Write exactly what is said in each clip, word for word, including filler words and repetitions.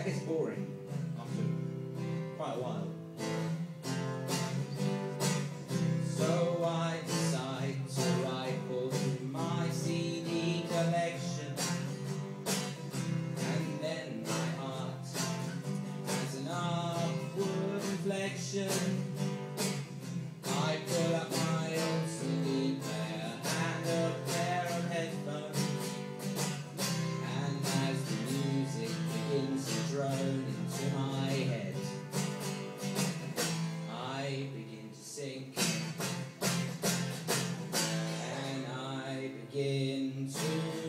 gets boring after quite a while. So I decide to rifle through my C D collection, and then my heart has an upward inflection. I pull up my old C D player and a pair of headphones, and as the music begins to drone into my head, I begin to sing, and I begin to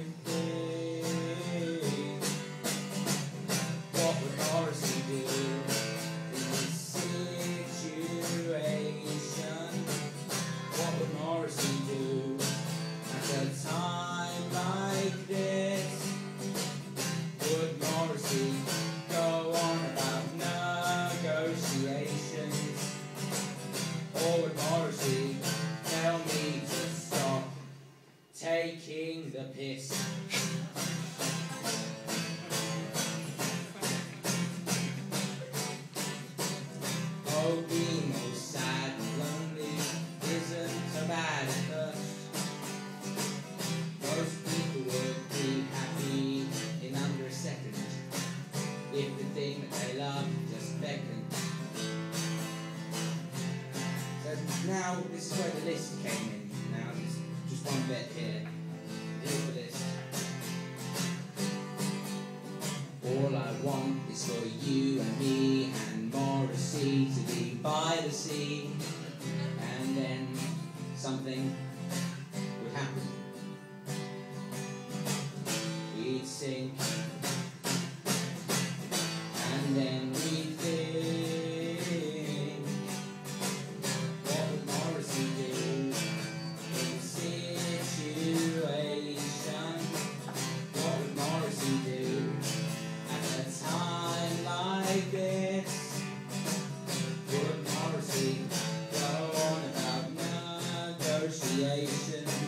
think, what would Morrisey do in this situation? What would Morrisey do at a time like this? Would Morrisey go on about negotiations? Or would Morrisey tell me to stop taking the piss? Oh, being all sad and lonely isn't so bad at first. Most people would be happy in under a second if the thing that they love just beckoned. So now this is where the list came in. Now there's just one bit here. Here's the list. All I want is for you and me and Morrisey to be by the sea, and then something would happen. We'd sink, and then we'd think, what would Morrisey do in a situation? What would Morrisey do at a time like this? Would Morrisey go on about negotiations?